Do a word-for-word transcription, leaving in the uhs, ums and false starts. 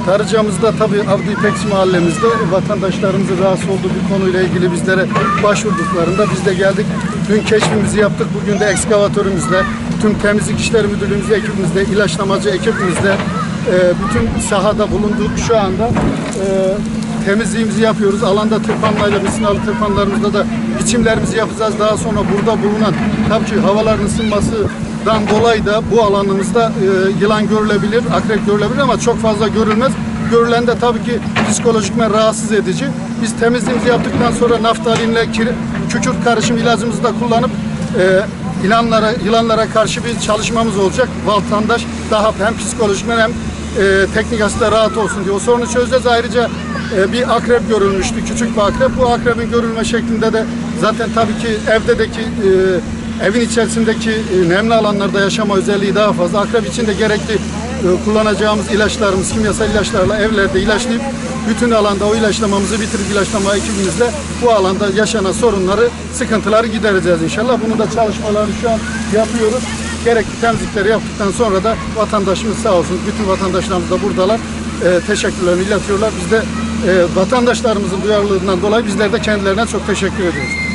Darıca'mızda tabii Avdi İpekçi mahallemizde vatandaşlarımızın rahatsız olduğu bir konuyla ilgili bizlere başvurduklarında biz de geldik. Dün keşfimizi yaptık. Bugün de ekskavatörümüzle, tüm temizlik işleri müdürlüğümüzle, ekibimizle, ilaçlamacı ekibimizle bütün sahada bulunduk. Şu anda temizliğimizi yapıyoruz. Alanda tırpanlayla, misinalı tırpanlarımızda da biçimlerimizi yapacağız. Daha sonra burada bulunan, tabii ki havaların ısınmasından dolayı da bu alanımızda e, yılan görülebilir, akrep görülebilir ama çok fazla görülmez. Görülen de tabii ki psikolojikmen rahatsız edici. Biz temizliğimizi yaptıktan sonra naftalinle kükürt karışım ilacımızı da kullanıp e, yılanlara, yılanlara karşı bir çalışmamız olacak. Vatandaş daha hem psikolojikmen hem e, teknik açıdan rahat olsun diye o sorunu çözeceğiz. Ayrıca e, bir akrep görülmüştü, küçük bir akrep. Bu akrebin görülme şeklinde de zaten tabii ki evdeki e, evin içerisindeki e, nemli alanlarda yaşama özelliği daha fazla. Akrep için de gerekli e, kullanacağımız ilaçlarımız, kimyasal ilaçlarla evlerde ilaçlayıp bütün alanda o ilaçlamamızı bitirip ilaçlama ekibimizle bu alanda yaşanan sorunları, sıkıntıları gidereceğiz inşallah. Bunu da çalışmaları şu an yapıyoruz. Gerekli temizlikleri yaptıktan sonra da vatandaşımız sağ olsun, bütün vatandaşlarımız da buradalar. E, teşekkürlerini iletiyorlar. Biz de e, vatandaşlarımızın duyarlılığından dolayı bizler de kendilerine çok teşekkür ediyoruz.